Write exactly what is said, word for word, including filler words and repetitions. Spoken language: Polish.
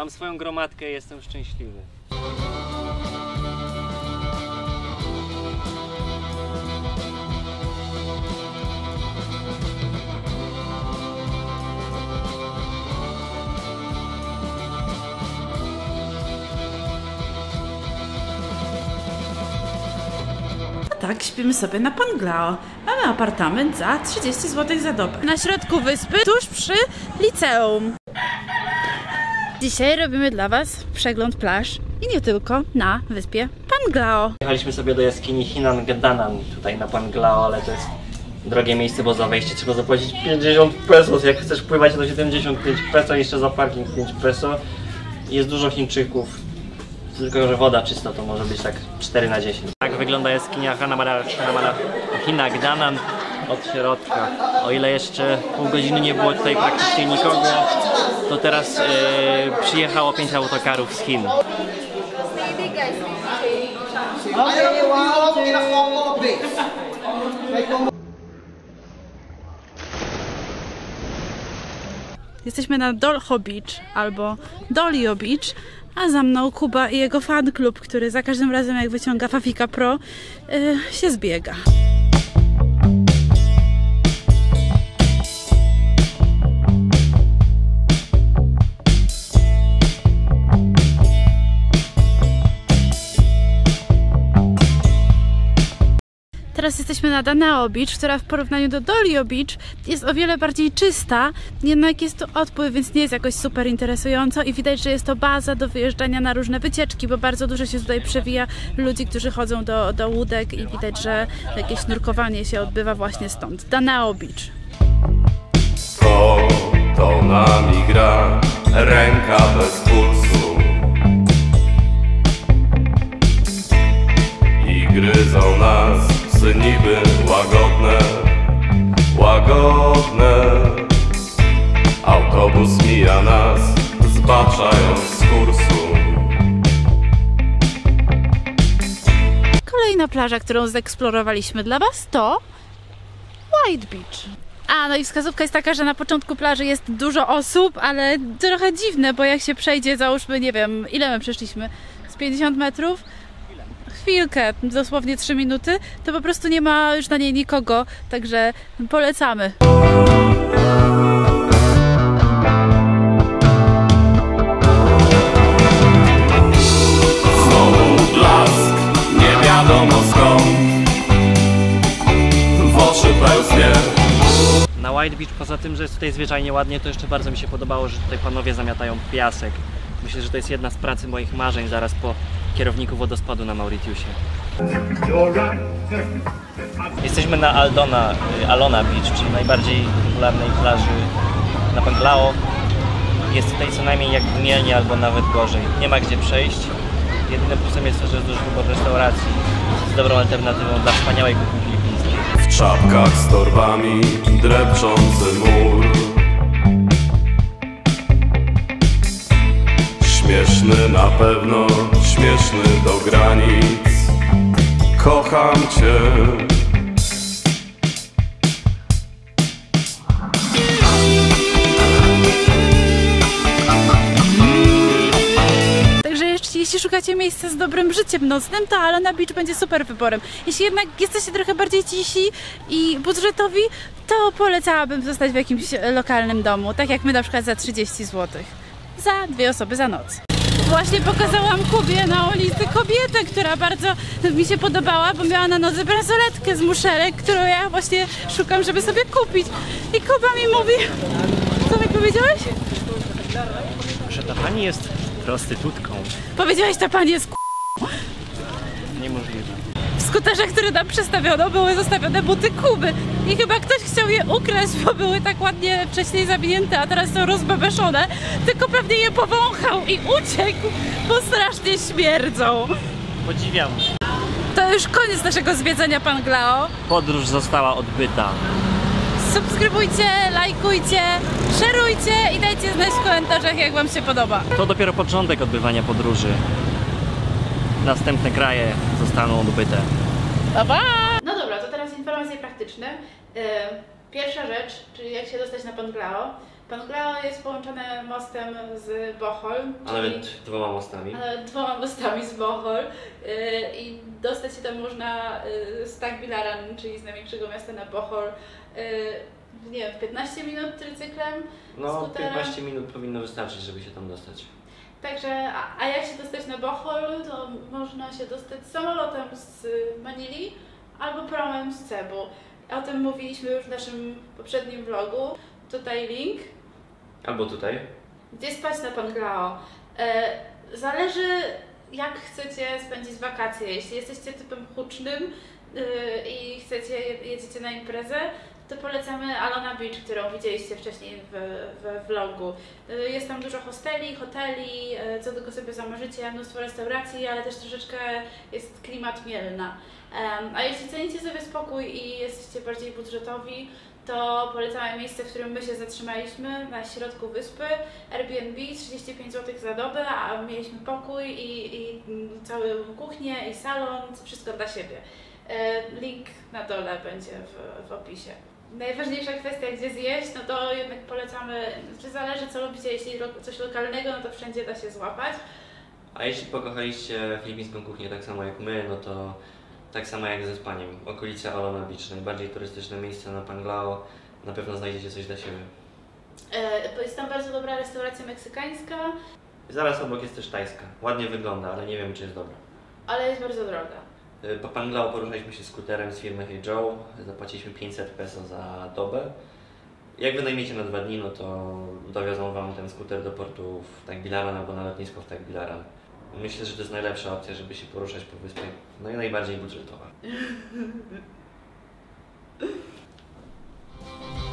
Mam swoją gromadkę i jestem szczęśliwy. Tak, śpimy sobie na Panglao. Mamy apartament za trzydzieści złotych za dobę. Na środku wyspy, tuż przy liceum. Dzisiaj robimy dla Was przegląd plaż i nie tylko na wyspie Panglao. Jechaliśmy sobie do jaskini Hinang-Danan tutaj na Panglao, ale to jest drogie miejsce, bo za wejście trzeba zapłacić pięćdziesiąt pesos. Jak chcesz pływać to siedemdziesiąt pięć peso, jeszcze za parking pięć peso. Jest dużo Chińczyków. Tylko że woda czysta to może być tak cztery na dziesięć. Tak wygląda jaskinia Hanamara, Hanamara Hinang-Danan od środka. O ile jeszcze pół godziny nie było tutaj praktycznie nikogo, to teraz yy, przyjechało pięć autokarów z Chin. Jesteśmy na Dolho Beach albo Dolio Beach, a za mną Kuba i jego fan klub, który za każdym razem jak wyciąga Fafika Pro yy, się zbiega. Teraz jesteśmy na Danao Beach, która w porównaniu do Dolio Beach jest o wiele bardziej czysta, jednak jest to odpływ, więc nie jest jakoś super interesująco i widać, że jest to baza do wyjeżdżania na różne wycieczki, bo bardzo dużo się tutaj przewija ludzi, którzy chodzą do, do łódek i widać, że jakieś nurkowanie się odbywa właśnie stąd. Danao Beach. To, to nami gra, ręka bez pulsu i gryzą nas psy niby łagodne, łagodne. Autobus mija nas, zbaczając z kursu. Kolejna plaża, którą zeksplorowaliśmy dla Was, to White Beach. A, no i wskazówka jest taka, że na początku plaży jest dużo osób, ale trochę dziwne, bo jak się przejdzie, załóżmy, nie wiem, ile my przeszliśmy? Z pięćdziesiąt metrów? Chwilkę, dosłownie trzy minuty, to po prostu nie ma już na niej nikogo, także polecamy. Znowu blask, nie wiadomo skąd, w oczy pełznie. Na White Beach poza tym, że jest tutaj zwyczajnie ładnie, to jeszcze bardzo mi się podobało, że tutaj panowie zamiatają piasek. Myślę, że to jest jedna z pracy moich marzeń zaraz po kierowniku wodospadu na Mauritiusie. Jesteśmy na Aldona, Alona Beach, czyli najbardziej popularnej plaży na Panglao. Jest tutaj co najmniej jak w Mielnie albo nawet gorzej. Nie ma gdzie przejść. Jedynym plusem jest to, że jest duży wybór restauracji. Jest dobrą alternatywą dla wspaniałej kuchni filipińskiej. W czapkach z torbami drepczący mur. Śmieszny na pewno, śmieszny do granic. Kocham Cię. Także jeszcze, jeśli szukacie miejsca z dobrym życiem nocnym, to Alona Beach będzie super wyborem. Jeśli jednak jesteście trochę bardziej cisi i budżetowi, to polecałabym zostać w jakimś lokalnym domu, tak jak my na przykład za trzydzieści złotych. Za dwie osoby za noc. Właśnie pokazałam Kubie na ulicy kobietę, która bardzo mi się podobała, bo miała na nodze bransoletkę z muszelek, którą ja właśnie szukam, żeby sobie kupić. I Kuba mi mówi... Co mi powiedziałeś? Że ta pani jest prostytutką. Powiedziałeś, ta pani jest k***. Niemożliwe. W skuterze, który nam przestawiono, były zostawione buty Kuby. I chyba ktoś chciał je ukraść, bo były tak ładnie wcześniej zawinięte, a teraz są rozbebeszone. Tylko pewnie je powąchał i uciekł, bo strasznie śmierdzą. Podziwiam. To już koniec naszego zwiedzania Panglao. Podróż została odbyta. Subskrybujcie, lajkujcie, szerujcie i dajcie znać w komentarzach, jak Wam się podoba. To dopiero początek odbywania podróży. Następne kraje zostaną odbyte. Pa, pa! No dobra, to teraz informacje praktyczne. Pierwsza rzecz, czyli jak się dostać na Panglao. Panglao jest połączone mostem z Bohol, A czyli nawet dwoma mostami. e, dwoma mostami z Bohol e, i dostać się tam można e, z Tagbilaran, czyli z największego miasta na Bohol, e, nie wiem, w piętnaście minut trycyklem, No, skuterem. piętnaście minut powinno wystarczyć, żeby się tam dostać. Także, a, a jak się dostać na Bohol, to można się dostać samolotem z Manili albo promem z Cebu. O tym mówiliśmy już w naszym poprzednim vlogu. Tutaj link. Albo tutaj. Gdzie spać na Panglao? E, zależy, jak chcecie spędzić wakacje. Jeśli jesteście typem hucznym e, i chcecie, jedziecie na imprezę, to polecamy Alona Beach, którą widzieliście wcześniej w, w vlogu. E, jest tam dużo hosteli, hoteli, e, co tylko sobie zamarzycie, mnóstwo restauracji, ale też troszeczkę jest klimat Mielna. E, a jeśli cenicie sobie spokój i jesteście bardziej budżetowi, to polecamy miejsce, w którym my się zatrzymaliśmy, na środku wyspy. Airbnb, trzydzieści pięć złotych za dobę, a mieliśmy pokój i, i całą kuchnię i salon, wszystko dla siebie. E, Link na dole będzie w, w opisie. Najważniejsza kwestia, gdzie zjeść, no to jednak polecamy, czy zależy co lubicie, jeśli lo, coś lokalnego, no to wszędzie da się złapać. A jeśli pokochaliście filipińską kuchnię tak samo jak my, no to tak samo jak ze spaniem. Okolice Alona Beach, najbardziej turystyczne miejsce na Panglao. Na pewno znajdziecie coś dla siebie. E, jest tam bardzo dobra restauracja meksykańska, Zaraz obok jest też tajska. Ładnie wygląda, ale nie wiem, czy jest dobra. ale jest bardzo droga. Y, Po Panglao poruszaliśmy się skuterem z firmy Hey Joe. Zapłaciliśmy pięćset peso za dobę. Jak wynajmiecie na dwa dni, no to dowiozą Wam ten skuter do portu w Tagbilaran albo na lotnisko w Tagbilaran. Myślę, że to jest najlepsza opcja, żeby się poruszać po wyspie. No i najbardziej budżetowa.